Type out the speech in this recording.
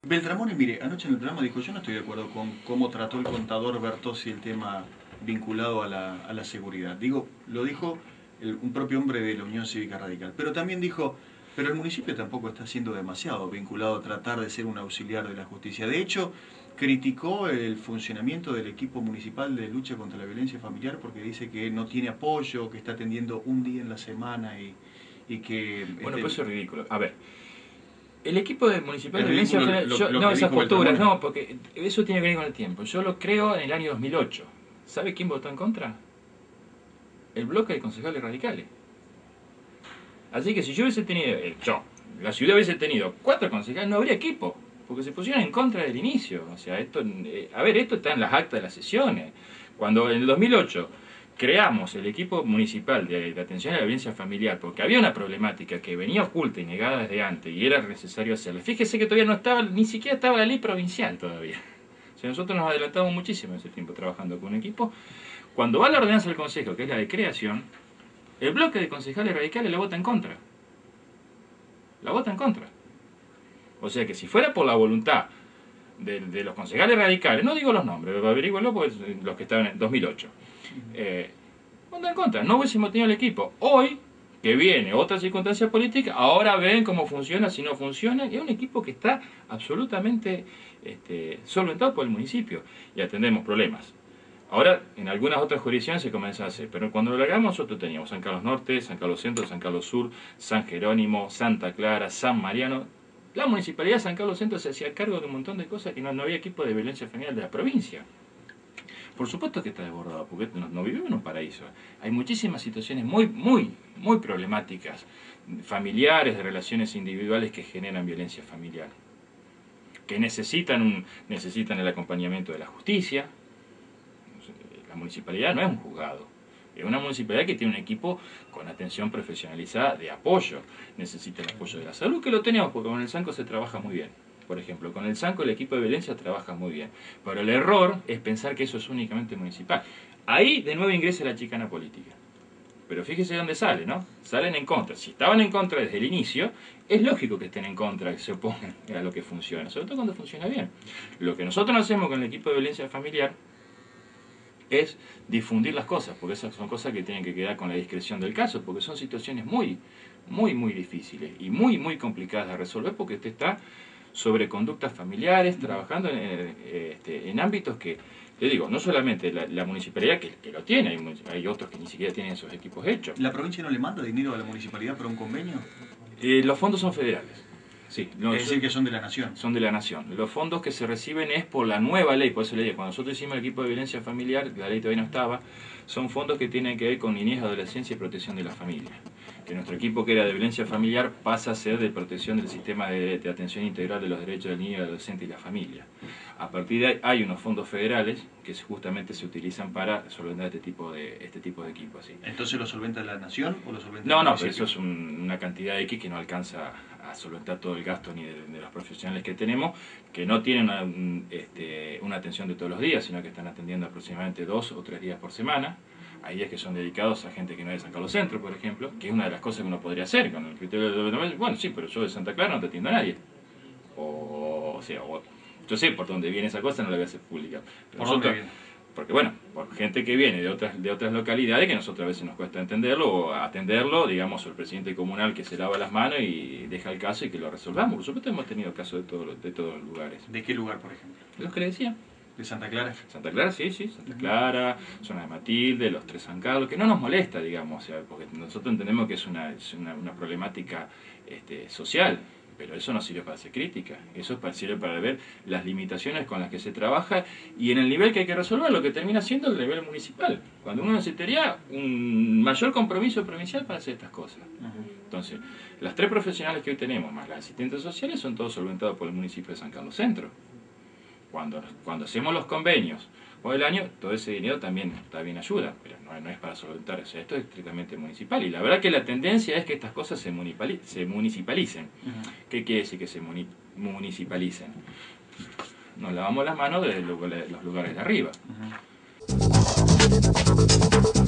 Beltramoni, mire, anoche en el programa dijo, yo no estoy de acuerdo con cómo trató el contador Bertossi el tema vinculado a la seguridad. Digo, lo dijo un propio hombre de la Unión Cívica Radical. Pero también dijo, pero el municipio tampoco está siendo demasiado vinculado a tratar de ser un auxiliar de la justicia. De hecho, criticó el funcionamiento del equipo municipal de lucha contra la violencia familiar porque dice que no tiene apoyo, que está atendiendo un día en la semana y que... Bueno, pues eso es ridículo. A ver, el equipo municipal de violencia ridículo familiar, no, esas posturas, no, porque eso tiene que ver con el tiempo. Yo lo creo en el año 2008. ¿Sabe quién votó en contra? El bloque de concejales radicales. Así que si yo hubiese tenido, la ciudad hubiese tenido 4 concejales, no habría equipo, porque se pusieron en contra del inicio. O sea, esto, esto está en las actas de las sesiones. Cuando en el 2008 creamos el equipo municipal de atención a la violencia familiar, porque había una problemática que venía oculta y negada desde antes, y era necesario hacerla. Fíjese que todavía no estaba, ni siquiera estaba la ley provincial todavía. O sea, nosotros nos adelantamos muchísimo en ese tiempo trabajando con un equipo. Cuando va la ordenanza del consejo, que es la de creación, el bloque de concejales radicales la vota en contra. La vota en contra. O sea que si fuera por la voluntad de los concejales radicales, no digo los nombres, averígüenlo, pues los que estaban en 2008, vota en contra, no hubiésemos tenido el equipo. Hoy, que viene otra circunstancia política, ahora ven cómo funciona, si no funciona, y es un equipo que está absolutamente solventado por el municipio y atendemos problemas. Ahora, en algunas otras jurisdicciones se comienza a hacer, pero cuando lo hagamos nosotros teníamos San Carlos Norte, San Carlos Centro, San Carlos Sur, San Jerónimo, Santa Clara, San Mariano. La municipalidad de San Carlos Centro se hacía cargo de un montón de cosas que no había equipo de violencia familiar de la provincia. Por supuesto que está desbordado, porque no vivimos en un paraíso. Hay muchísimas situaciones muy problemáticas, familiares, de relaciones individuales que generan violencia familiar, que necesitan el acompañamiento de la justicia. La municipalidad no es un juzgado, es una municipalidad que tiene un equipo con atención profesionalizada de apoyo. Necesita el apoyo de la salud, que lo tenemos, porque con el SANCO se trabaja muy bien. Por ejemplo, con el SANCO el equipo de violencia trabaja muy bien. Pero el error es pensar que eso es únicamente municipal. Ahí de nuevo ingresa la chicana política. Pero fíjese dónde sale, ¿no? Salen en contra. Si estaban en contra desde el inicio, es lógico que estén en contra, que se opongan a lo que funciona, sobre todo cuando funciona bien. Lo que nosotros hacemos con el equipo de violencia familiar es difundir las cosas, porque esas son cosas que tienen que quedar con la discreción del caso, porque son situaciones muy difíciles y muy complicadas de resolver, porque usted está sobre conductas familiares, trabajando en ámbitos que, le digo, no solamente la municipalidad que lo tiene, hay otros que ni siquiera tienen esos equipos hechos. ¿La provincia no le manda dinero a la municipalidad para un convenio? Los fondos son federales. Sí, es decir, que son de la nación. Son de la nación. Los fondos que se reciben es por la nueva ley, por eso le digo, cuando nosotros hicimos el equipo de violencia familiar, la ley todavía no estaba, son fondos que tienen que ver con niñez, adolescencia y protección de la familia. Que nuestro equipo, que era de violencia familiar, pasa a ser de protección del sistema de atención integral de los derechos del niño, del adolescente y la familia. A partir de ahí hay unos fondos federales que justamente se utilizan para solventar este tipo de equipos. ¿Sí? ¿Entonces lo solventa la nación o lo solventa el municipio? No, pero eso es una cantidad X que no alcanza a solventar todo el gasto ni de los profesionales que tenemos, que no tienen una atención de todos los días, sino que están atendiendo aproximadamente 2 o 3 días por semana. Hay días que son dedicados a gente que no es de San Carlos Centro, por ejemplo, que es una de las cosas que uno podría hacer con el criterio de... Bueno, sí, pero yo de Santa Clara no te atiendo a nadie. O sea, yo sé por dónde viene esa cosa, no la voy a hacer pública. Pero ¿Por dónde viene? Porque bueno, por gente que viene de otras localidades que nosotros a veces nos cuesta entenderlo o atenderlo, digamos, el presidente comunal que se lava las manos y deja el caso y que lo resolvamos. Por supuesto hemos tenido casos de todos los lugares. ¿De qué lugar, por ejemplo? Los que le decía. ¿De Santa Clara? Santa Clara, sí, Santa Clara, zona de Matilde, los Tres San Carlos, que no nos molesta, digamos, o sea, porque nosotros entendemos que es una problemática social, pero eso no sirve para hacer crítica, eso sirve para ver las limitaciones con las que se trabaja y en el nivel que hay que resolver, lo que termina siendo el nivel municipal, cuando uno necesitaría un mayor compromiso provincial para hacer estas cosas. Entonces, las 3 profesionales que hoy tenemos, más las asistentes sociales, son todos solventados por el municipio de San Carlos Centro. Cuando hacemos los convenios por el año, todo ese dinero también ayuda, pero no es para solventar, o sea, esto es estrictamente municipal. Y la verdad que la tendencia es que estas cosas se municipalicen. ¿Qué quiere decir que se municipalicen? Nos lavamos las manos de los lugares de arriba.